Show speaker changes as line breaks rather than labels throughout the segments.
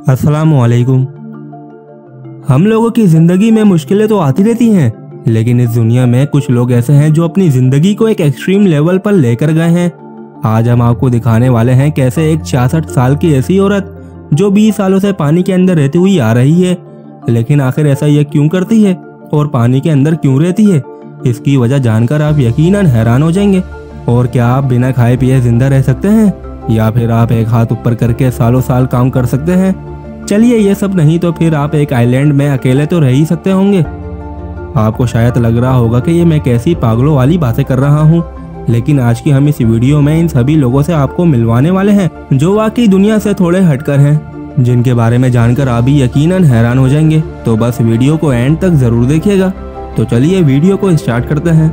अस्सलामुअलैकुम। हम लोगों की जिंदगी में मुश्किलें तो आती रहती हैं, लेकिन इस दुनिया में कुछ लोग ऐसे हैं जो अपनी जिंदगी को एक एक्सट्रीम लेवल पर लेकर गए हैं। आज हम आपको दिखाने वाले हैं कैसे एक 66 साल की ऐसी औरत जो 20 सालों से पानी के अंदर रहती हुई आ रही है, लेकिन आखिर ऐसा यह क्यों करती है और पानी के अंदर क्यों रहती है, इसकी वजह जानकर आप यकीनन हैरान हो जाएंगे। और क्या आप बिना खाए पिए जिंदा रह सकते हैं, या फिर आप एक हाथ ऊपर करके सालों साल काम कर सकते हैं? चलिए ये सब नहीं तो फिर आप एक आइलैंड में अकेले तो रह ही सकते होंगे। आपको शायद लग रहा होगा कि ये मैं कैसी पागलों वाली बातें कर रहा हूँ, लेकिन आज की हम इस वीडियो में इन सभी लोगों से आपको मिलवाने वाले हैं जो वाकई दुनिया से थोड़े हटकर हैं, जिनके बारे में जानकर आप भी यकीनन हैरान हो जाएंगे। तो बस वीडियो को एंड तक जरूर देखिएगा। तो चलिए वीडियो को स्टार्ट करते हैं।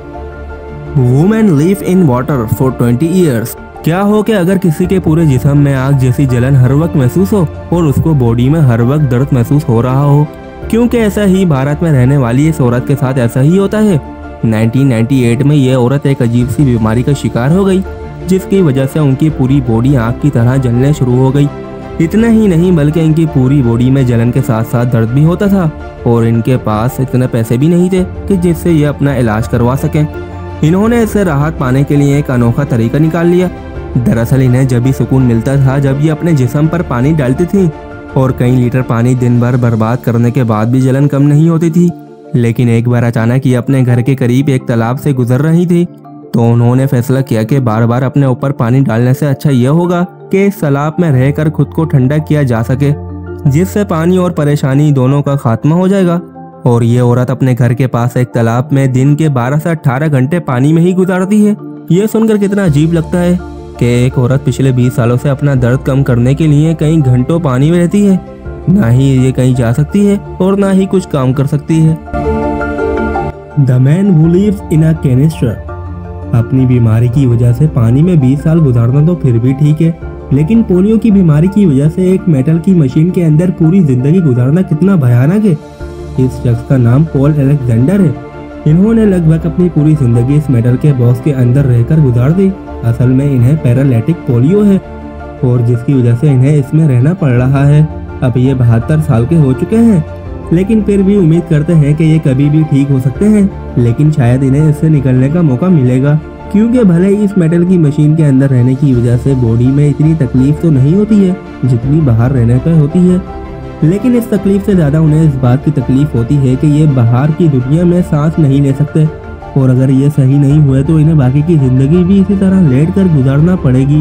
Women live in water for 20 years. क्या हो कि अगर किसी के पूरे जिस्म में आग जैसी जलन हर वक्त महसूस हो और उसको बॉडी में हर वक्त दर्द महसूस हो रहा हो, क्योंकि ऐसा ही भारत में रहने वाली इस औरत के साथ ऐसा ही होता है। 1998 में ये औरत एक अजीब सी बीमारी का शिकार हो गई, जिसकी वजह से उनकी पूरी बॉडी आग की तरह जलने शुरू हो गई। इतना ही नहीं बल्कि इनकी पूरी बॉडी में जलन के साथ साथ दर्द भी होता था, और इनके पास इतने पैसे भी नहीं थे कि जिससे ये अपना इलाज करवा सकें। इन्होंने इससे राहत पाने के लिए एक अनोखा तरीका निकाल लिया। दरअसल इन्हें जब भी सुकून मिलता था जब ये अपने जिस्म पर पानी डालती थी, और कई लीटर पानी दिन भर बर्बाद करने के बाद भी जलन कम नहीं होती थी। लेकिन एक बार अचानक ये अपने घर के करीब एक तालाब से गुजर रही थी, तो उन्होंने फैसला किया कि बार बार अपने ऊपर पानी डालने से अच्छा यह होगा कि इस तालाब में रहकर खुद को ठंडा किया जा सके, जिससे पानी और परेशानी दोनों का खात्मा हो जाएगा। और ये औरत अपने घर के पास एक तालाब में दिन के 12 से 18 घंटे पानी में ही गुजारती है। ये सुनकर कितना अजीब लगता है कि एक औरत पिछले 20 सालों से अपना दर्द कम करने के लिए कई घंटों पानी में रहती है। ना ही ये कहीं जा सकती है और ना ही कुछ काम कर सकती है। The man who lives in a canister. अपनी बीमारी की वजह से पानी में 20 साल गुजारना तो फिर भी ठीक है, लेकिन पोलियो की बीमारी की वजह से एक मेटल की मशीन के अंदर पूरी जिंदगी गुजारना कितना भयानक है। इस शख्स का नाम पॉल अलेक्जेंडर है। इन्होंने लगभग अपनी पूरी जिंदगी इस मेटल के बॉक्स के अंदर रहकर गुजार दी। असल में इन्हें पैरालिटिक पोलियो है, और जिसकी वजह से इन्हें इसमें रहना पड़ रहा है। अब ये 72 साल के हो चुके हैं, लेकिन फिर भी उम्मीद करते हैं कि ये कभी भी ठीक हो सकते हैं। लेकिन शायद इन्हें इससे निकलने का मौका मिलेगा, क्योंकि भले ही इस मेटल की मशीन के अंदर रहने की वजह से बॉडी में इतनी तकलीफ तो नहीं होती है जितनी बाहर रहने पर होती है, लेकिन इस तकलीफ से ज़्यादा उन्हें इस बात की तकलीफ होती है कि ये बाहर की दुनिया में सांस नहीं ले सकते, और अगर ये सही नहीं हुए तो इन्हें बाकी की जिंदगी भी इसी तरह लेट कर गुजारना पड़ेगी।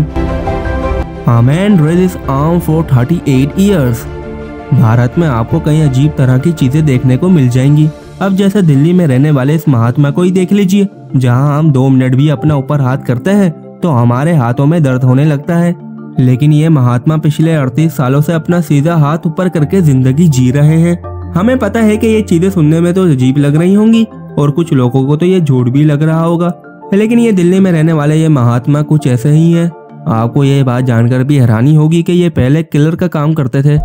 A man raises arm for 38 years। Bharat में आपको कई अजीब तरह की चीजें देखने को मिल जाएंगी। अब जैसे दिल्ली में रहने वाले इस महात्मा को ही देख लीजिए, जहां हम 2 मिनट भी अपना ऊपर हाथ करते हैं तो हमारे हाथों में दर्द होने लगता है। लेकिन ये महात्मा पिछले 38 सालों से अपना सीधा हाथ ऊपर करके जिंदगी जी रहे हैं। हमें पता है कि ये चीजें सुनने में तो अजीब लग रही होंगी, और कुछ लोगों को तो ये झूठ भी लग रहा होगा, लेकिन ये दिल्ली में रहने वाले ये महात्मा कुछ ऐसे ही है। आपको ये बात जानकर भी हैरानी होगी कि ये पहले किलर का काम करते थे।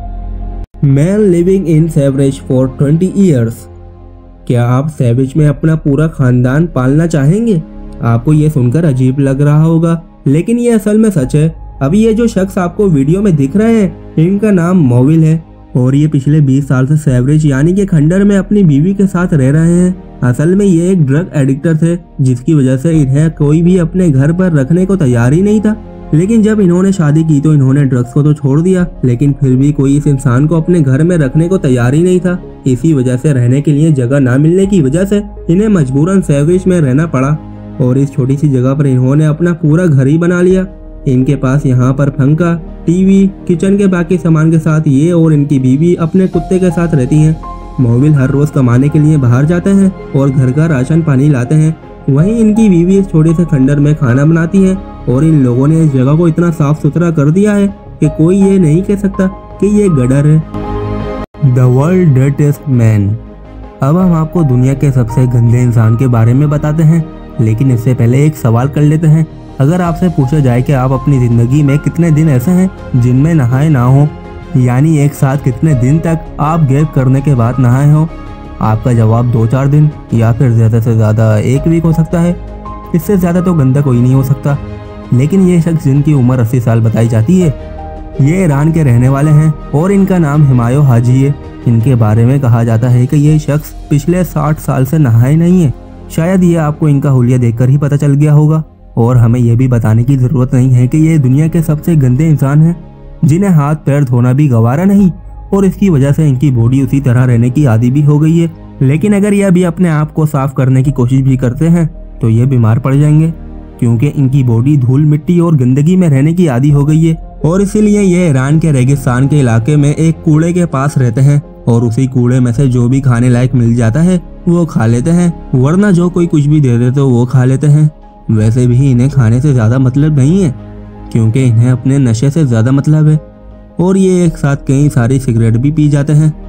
Man living in sewerage for 20 years. क्या आप सैवरेज में अपना पूरा खानदान पालना चाहेंगे? आपको ये सुनकर अजीब लग रहा होगा, लेकिन ये असल में सच है। अभी ये जो शख्स आपको वीडियो में दिख रहे हैं, इनका नाम मोविल है, और ये पिछले 20 साल से सैवरेज यानी कि खंडर में अपनी बीवी के साथ रह रहे हैं। असल में ये एक ड्रग एडिक्टर थे, जिसकी वजह से इन्हें कोई भी अपने घर पर रखने को तैयार ही नहीं था। लेकिन जब इन्होंने शादी की तो इन्होंने ड्रग्स को तो छोड़ दिया, लेकिन फिर भी कोई इस इंसान को अपने घर में रखने को तैयार ही नहीं था। इसी वजह से रहने के लिए जगह ना मिलने की वजह से इन्हें मजबूरन सैवरेज में रहना पड़ा, और इस छोटी सी जगह पर इन्होंने अपना पूरा घर ही बना लिया। इनके पास यहाँ पर पंखा, टीवी, किचन के बाकी सामान के साथ ये और इनकी बीवी अपने कुत्ते के साथ रहती हैं। मोविल हर रोज कमाने के लिए बाहर जाते हैं और घर का राशन पानी लाते हैं। वहीं इनकी बीवी इस छोटे से खंडर में खाना बनाती है, और इन लोगों ने इस जगह को इतना साफ सुथरा कर दिया है कि कोई ये नहीं कह सकता कि ये गडर है। The world dirtiest man. अब हम आपको दुनिया के सबसे गंदे इंसान के बारे में बताते हैं, लेकिन इससे पहले एक सवाल कर लेते हैं। अगर आपसे पूछा जाए कि आप अपनी जिंदगी में कितने दिन ऐसे हैं जिनमें नहाए ना हो, यानी एक साथ कितने दिन तक आप गैप करने के बाद नहाए हो, आपका जवाब 2-4 दिन या फिर ज्यादा से ज्यादा 1 वीक हो सकता है। इससे ज्यादा तो गंदा कोई नहीं हो सकता। लेकिन ये शख्स जिनकी उम्र 80 साल बताई जाती है, ये ईरान के रहने वाले हैं और इनका नाम हुमायूं हाजी है। इनके बारे में कहा जाता है कि ये शख्स पिछले 60 साल से नहाए नहीं है। शायद ये आपको इनका हुलिया देखकर ही पता चल गया होगा। और हमें यह भी बताने की जरूरत नहीं है कि ये दुनिया के सबसे गंदे इंसान हैं, जिन्हें हाथ पैर धोना भी गवारा नहीं, और इसकी वजह से इनकी बॉडी उसी तरह रहने की आदी भी हो गई है। लेकिन अगर ये अभी अपने आप को साफ करने की कोशिश भी करते हैं तो ये बीमार पड़ जाएंगे, क्योंकि इनकी बॉडी धूल मिट्टी और गंदगी में रहने की आदी हो गई है। और इसीलिए ये ईरान के रेगिस्तान के इलाके में एक कूड़े के पास रहते हैं और उसी कूड़े में से जो भी खाने लायक मिल जाता है वो खा लेते हैं, वरना जो कोई कुछ भी दे दे तो वो खा लेते हैं। वैसे भी इन्हें खाने से ज्यादा मतलब नहीं है, क्योंकि इन्हें अपने नशे से ज्यादा मतलब है, और ये एक साथ कई सारी सिगरेट भी पी जाते हैं।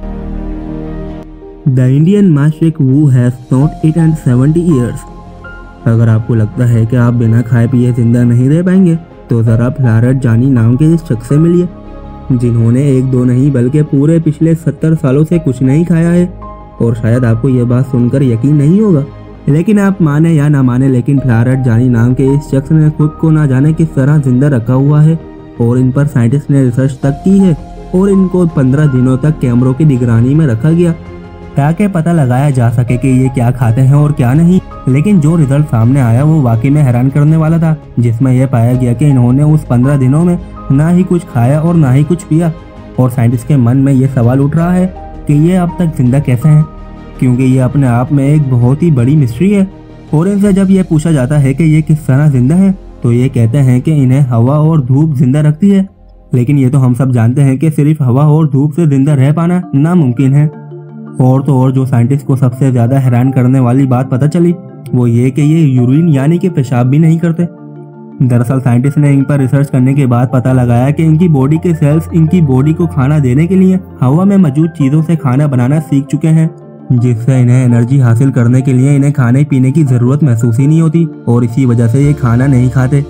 The Indian mystic who has not eaten 70 years। अगर आपको लगता है कि आप बिना खाए पिए जिंदा नहीं रह पाएंगे तो जरा फ्लारट जानी नाम के इस शख्स से मिलिए, जिन्होंने एक दो नहीं बल्कि पूरे पिछले 70 सालों से कुछ नहीं खाया है। और शायद आपको यह बात सुनकर यकीन नहीं होगा, लेकिन आप माने या ना माने, लेकिन फ्लारट जानी नाम के इस शख्स ने खुद को ना जाने किस तरह जिंदा रखा हुआ है, और इन पर साइंटिस्ट ने रिसर्च तक की है, और इनको 15 दिनों तक कैमरों की निगरानी में रखा गया ताकि पता लगाया जा सके कि ये क्या खाते हैं और क्या नहीं। लेकिन जो रिजल्ट सामने आया वो वाकई में हैरान करने वाला था, जिसमें यह पाया गया कि इन्होंने उस 15 दिनों में ना ही कुछ खाया और ना ही कुछ पिया। और साइंटिस्ट के मन में ये सवाल उठ रहा है कि ये अब तक जिंदा कैसे हैं, क्योंकि ये अपने आप में एक बहुत ही बड़ी मिस्ट्री है। और इनसे जब ये पूछा जाता है कि ये किस तरह जिंदा है तो ये कहते हैं कि इन्हें हवा और धूप जिंदा रखती है। लेकिन ये तो हम सब जानते हैं कि सिर्फ हवा और धूप से जिंदा रह पाना नामुमकिन है। और तो और जो साइंटिस्ट को सबसे ज्यादा हैरान करने वाली बात पता चली वो ये कि ये यूरिन यानी कि पेशाब भी नहीं करते। दरअसल साइंटिस्ट ने इन पर रिसर्च करने के बाद पता लगाया कि इनकी बॉडी के सेल्स इनकी बॉडी को खाना देने के लिए हवा में मौजूद चीजों से खाना बनाना सीख चुके हैं, जिससे इन्हें एनर्जी हासिल करने के लिए इन्हें खाने पीने की जरूरत महसूस ही नहीं होती, और इसी वजह से ये खाना नहीं खाते।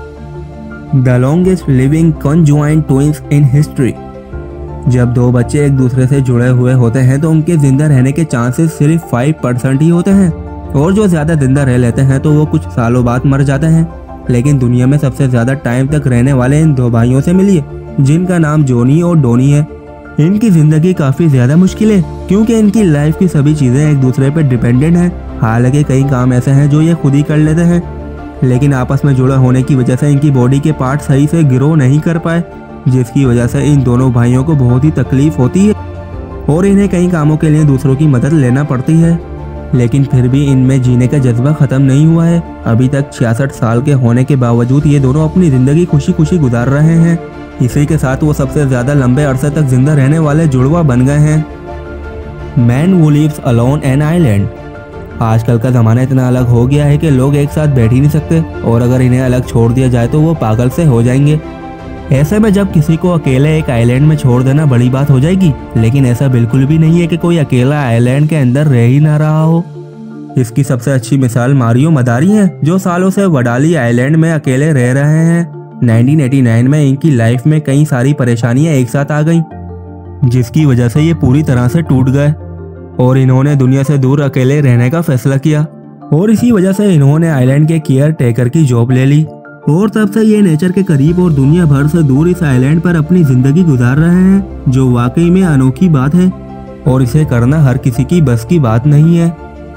The longest living conjoined twins in history. जब दो बच्चे एक दूसरे से जुड़े हुए होते हैं तो उनके जिंदा रहने के चांसेस सिर्फ 5% ही होते हैं, और जो ज्यादा जिंदा रह लेते हैं तो वो कुछ सालों बाद मर जाते हैं। लेकिन दुनिया में सबसे ज्यादा टाइम तक रहने वाले इन 2 भाइयों से मिलिए, जिनका नाम जोनी और डोनी है। इनकी जिंदगी काफी ज्यादा मुश्किल है, क्योंकि इनकी लाइफ की सभी चीजें एक दूसरे पर डिपेंडेंट हैं। हालांकि कई काम ऐसे हैं जो ये खुद ही कर लेते हैं, लेकिन आपस में जुड़े होने की वजह से इनकी बॉडी के पार्ट सही से ग्रो नहीं कर पाए, जिसकी वजह से इन दोनों भाइयों को बहुत ही तकलीफ होती है और इन्हें कई कामों के लिए दूसरों की मदद लेना पड़ती है। लेकिन फिर भी इनमें जीने का जज्बा खत्म नहीं हुआ है। अभी तक 66 साल के होने के बावजूद ये दोनों अपनी जिंदगी खुशी खुशी गुजार रहे हैं। इसी के साथ वो सबसे ज्यादा लंबे अरसे तक जिंदा रहने वाले जुड़वा बन गए हैं। Man who lives alone an island. आजकल का जमाना इतना अलग हो गया है कि लोग एक साथ बैठ ही नहीं सकते, और अगर इन्हें अलग छोड़ दिया जाए तो वो पागल से हो जाएंगे। ऐसे में जब किसी को अकेले एक आइलैंड में छोड़ देना बड़ी बात हो जाएगी, लेकिन ऐसा बिल्कुल भी नहीं है कि कोई अकेला आइलैंड के अंदर रह ही ना रहा हो। इसकी सबसे अच्छी मिसाल मारियो मदारी है, जो सालों से वडाली आइलैंड में अकेले रह रहे हैं। 1989 में इनकी लाइफ में कई सारी परेशानियां एक साथ आ गईं, जिसकी वजह से ये पूरी तरह से टूट गए और इन्होंने दुनिया से दूर अकेले रहने का फैसला किया, और इसी वजह से इन्होंने आइलैंड के केयर टेकर की जॉब ले ली। और तब से ये नेचर के करीब और दुनिया भर से दूर इस आइलैंड पर अपनी जिंदगी गुजार रहे हैं, जो वाकई में अनोखी बात है, और इसे करना हर किसी की बस की बात नहीं है।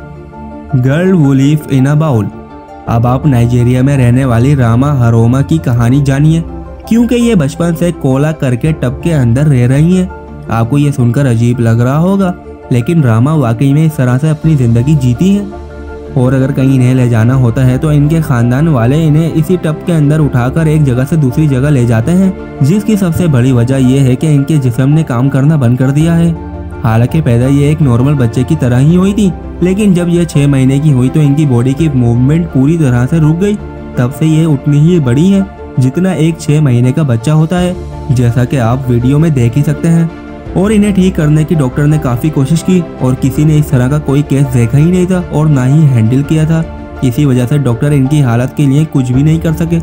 Girl who lives in a bowl. अब आप नाइजीरिया में रहने वाली रामा हरोमा की कहानी जानिए, क्योंकि ये बचपन से कोला करके टब के अंदर रह रही हैं। आपको ये सुनकर अजीब लग रहा होगा, लेकिन रामा वाकई में इस तरह से अपनी जिंदगी जीती हैं, और अगर कहीं इन्हें ले जाना होता है तो इनके खानदान वाले इन्हें इसी टब के अंदर उठाकर एक जगह से दूसरी जगह ले जाते हैं, जिसकी सबसे बड़ी वजह यह है कि इनके जिस्म ने काम करना बंद कर दिया है। हालांकि पैदा ये एक नॉर्मल बच्चे की तरह ही हुई थी, लेकिन जब ये 6 महीने की हुई तो इनकी बॉडी की मूवमेंट पूरी तरह से रुक गई। तब से ये उतनी ही बड़ी है जितना एक 6 महीने का बच्चा होता है, जैसा कि आप वीडियो में देख ही सकते हैं। और इन्हें ठीक करने की डॉक्टर ने काफी कोशिश की, और किसी ने इस तरह का कोई केस देखा ही नहीं था और ना ही हैंडल किया था। इसी वजह से डॉक्टर इनकी हालत के लिए कुछ भी नहीं कर सके।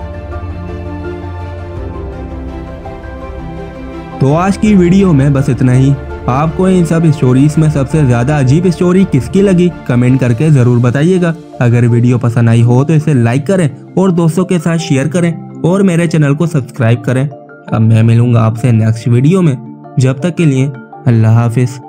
तो आज की वीडियो में बस इतना ही। आपको इन सब स्टोरीज में सबसे ज्यादा अजीब स्टोरी किसकी लगी कमेंट करके जरूर बताइएगा। अगर वीडियो पसंद आई हो तो इसे लाइक करें और दोस्तों के साथ शेयर करें और मेरे चैनल को सब्सक्राइब करें। अब मैं मिलूंगा आपसे नेक्स्ट वीडियो में। जब तक के लिए अल्लाह हाफिज।